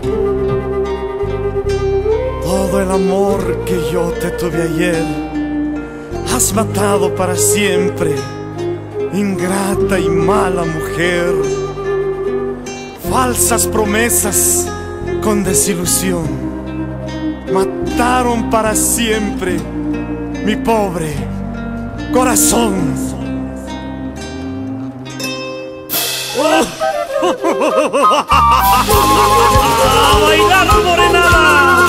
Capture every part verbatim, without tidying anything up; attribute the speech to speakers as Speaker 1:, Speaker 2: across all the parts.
Speaker 1: Todo el amor que yo te tuve ayer has matado para siempre, ingrata y mala mujer. Falsas promesas con desilusión mataron para siempre mi pobre corazón.
Speaker 2: ¡A bailar, morenada!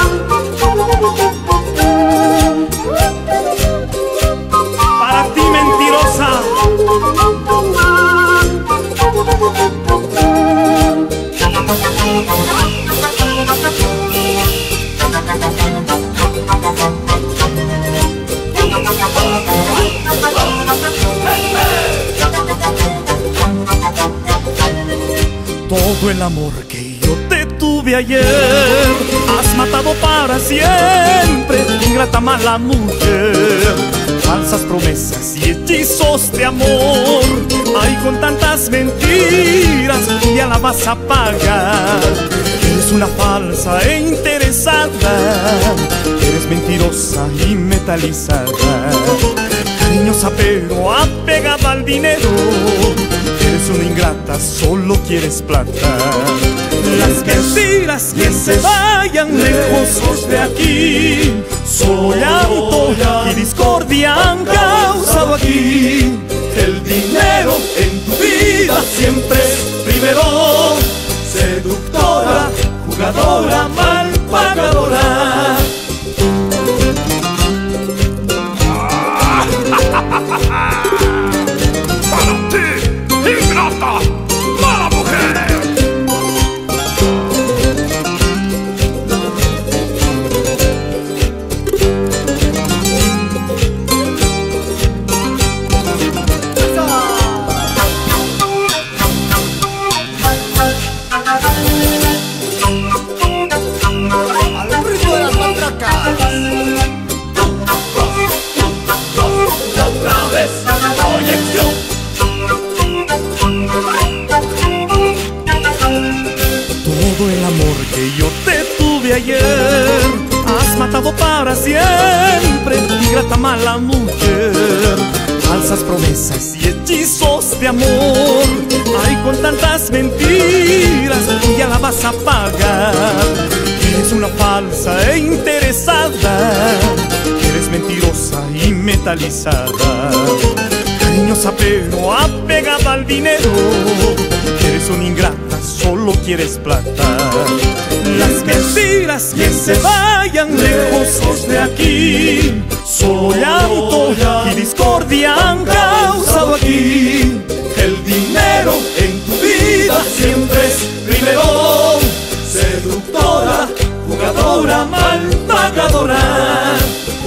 Speaker 2: Para ti, mentirosa.
Speaker 1: Todo el amor que yo te tuve ayer has matado para siempre, ingrata mala mujer. Falsas promesas y hechizos de amor, ay, con tantas mentiras ya la vas a pagar. Eres una falsa e interesada, eres mentirosa y metalizada, cariñosa pero apegada al dinero. Eres una ingrata, solo quieres plata. Las mentiras que se vayan lejos de aquí, solo llanto y discordia han causado aquí. El dinero en tu vida siempre es primero, seductora, jugadora, mal pagadora. Todo el amor que yo te tuve ayer has matado para siempre, ingrata mala mujer. Falsas promesas y hechizos de amor, ay, con tantas mentiras ya la vas a pagar. Eres una falsa e interesada, eres mentirosa y metalizada, cariñosa pero apegada al dinero. Eres una ingrata, solo quieres plata. Las mentiras que se vayan lejos de aquí, solo llanto y discordia han causado aquí. El dinero en tu vida siempre es primero, seductora, jugadora, mal pagadora.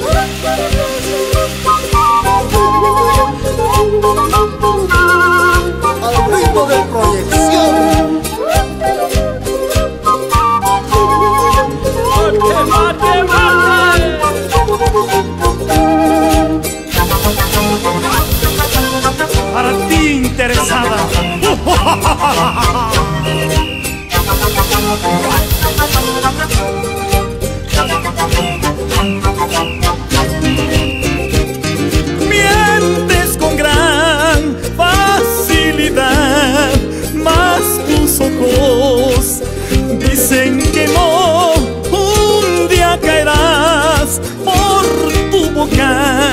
Speaker 3: Al ritmo de proyección.
Speaker 2: ¡Mate, mate, mate! Para ti, interesada.
Speaker 1: Mientes con gran facilidad, mas tus ojos dicen que no. Un día caerás, por tu boca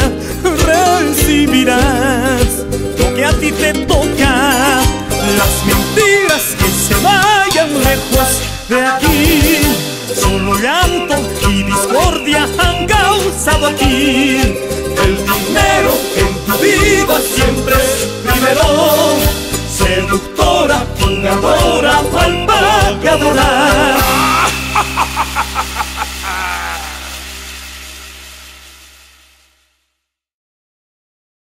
Speaker 1: recibirás lo que a ti te toca. Las mentiras que se vayan lejos de aquí, solo llanto y discordia han causado aquí. El dinero en tu vida siempre